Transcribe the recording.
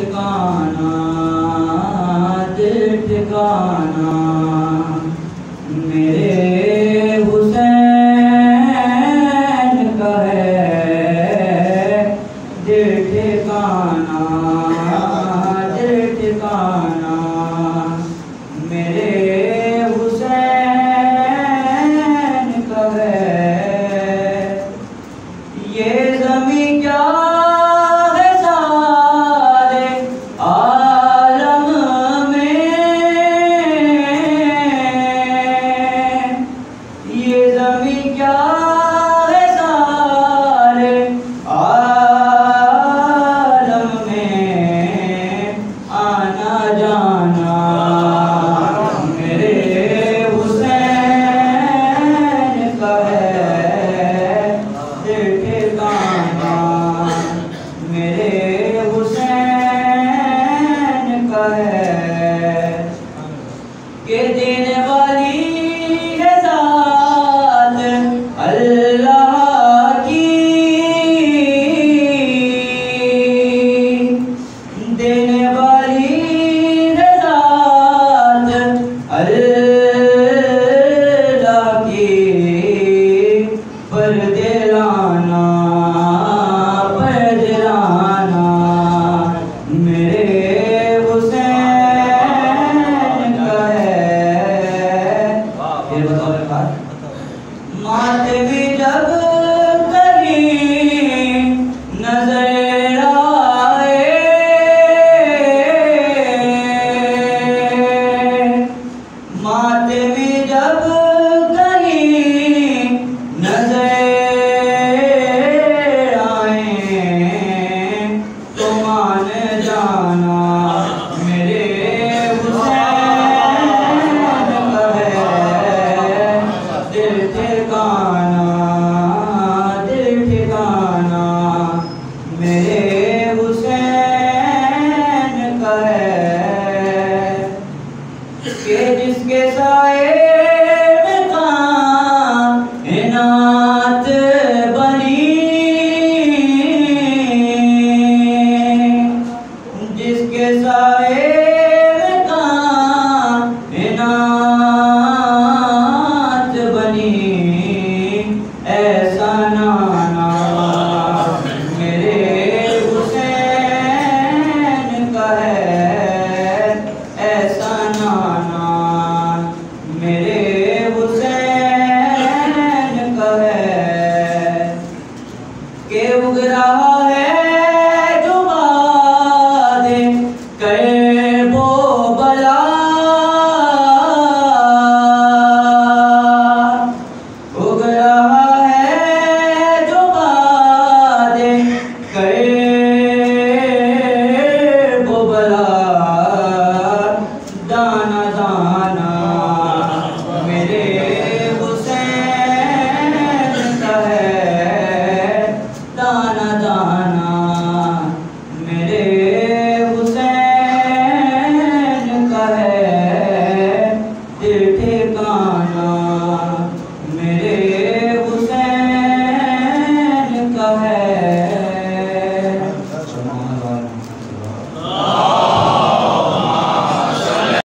ठिकाना, दिल ठिकाना मेरे हुसैन का है। दिल ठिकाना, दिल ठिकाना मेरे हुसैन का है। ये ज़मीं क्या है सारे आलम में, ये ज़मीं क्या है सारे आलम में, आना जाना मेरे हुसैन का है। दिल ठिकाना मेरे हुसैन का है। के देने वाली है ज़ात अल्लाह की, देने वाली है ज़ात अल्लाह की। पर्दे लाना, पर्दे लाना मेरे हुसैन का है। फिर बताओ एक बात, मातमी जब कहीं नजर आए, मातमी जब कहीं नजर आए तो मान जाना मेरे हुसैन का है। दिल ठिकाना, दिल ठिकाना मेरे हुसैन का है। कि जिसके साए में कायनात बनी, जिसके साए में कायनात बनी, ऐसा नाना मेरे हुसैन का है। ऐसा नाना मेरे हुसैन का है। के उग रहा है जो बादे वो बला, उग रहा है जो बादे वो बला। दाना दाना मेरे हुसैन का है। दाना दाना मेरे हुसैन का है। दिल ठिकाना मेरे